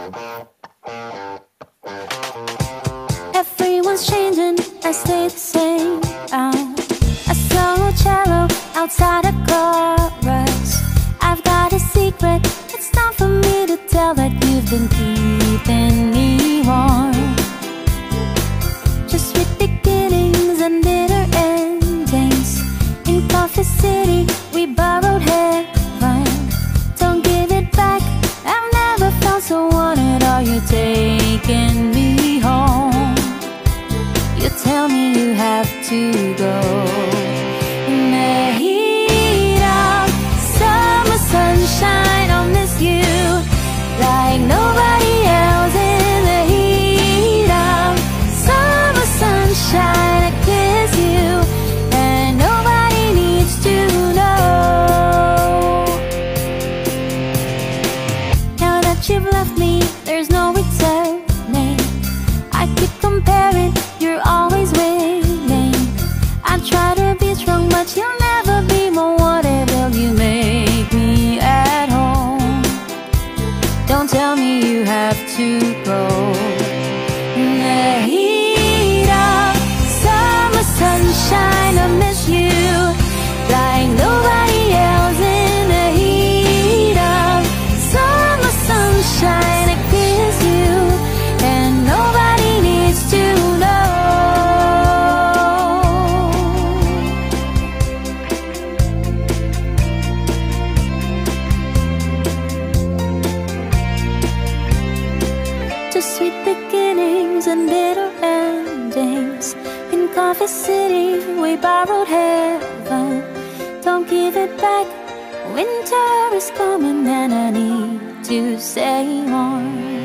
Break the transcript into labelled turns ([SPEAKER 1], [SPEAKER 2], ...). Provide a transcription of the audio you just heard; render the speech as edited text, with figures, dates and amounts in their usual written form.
[SPEAKER 1] Everyone's changing, I stay the same. A solo cello outside a chorus. I've got a secret, it's time for me to tell that you've been keeping me warm. Just sweet beginnings and bitter endings. In Coffee City, we borrowed heaven. Don't give it back, I've never felt so wanted. Are you taking me home? You tell me you have to go. In the heat of summer sunshine, I'll miss you like nobody else. In the heat of summer sunshine, I kiss you and nobody needs to know. Now that you've left me, there's no returning. I keep comparing, you're always winning. I try to be strong, but you'll never be more wanted. Will you make me at home? Don't tell me you have to go. In the heat of summer sunshine, I miss you like nobody else. In the heat of summer sunshine, I kiss you and nobody needs to know. Just sweet beginnings and bitter endings. In Coffee City, we borrowed heaven. Don't give it back, winter is coming and I need to stay warm.